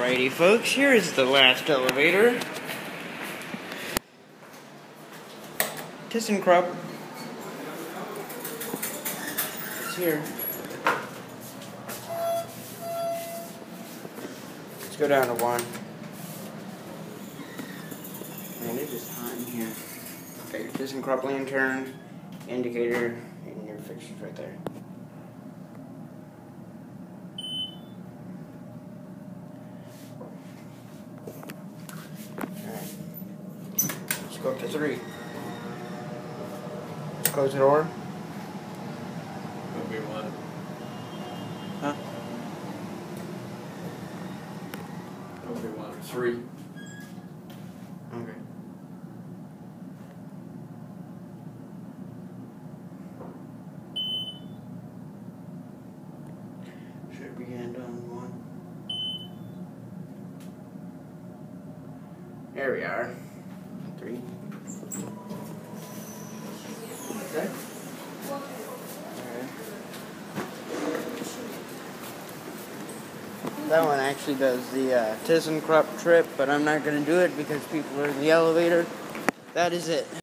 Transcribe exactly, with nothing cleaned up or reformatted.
Alrighty, folks, here is the last elevator. ThyssenKrupp. It's here. Let's go down to one. Man, it is hot in here. Okay, your ThyssenKrupp lantern, indicator, and your fixtures right there. Alright. Let's go up to three. Let's close the door. Movie one. Huh? Movie one. Three. Okay. Should begin on one. There we are. Three. Okay. That one actually does the uh, ThyssenKrupp trip, but I'm not going to do it because people are in the elevator. That is it.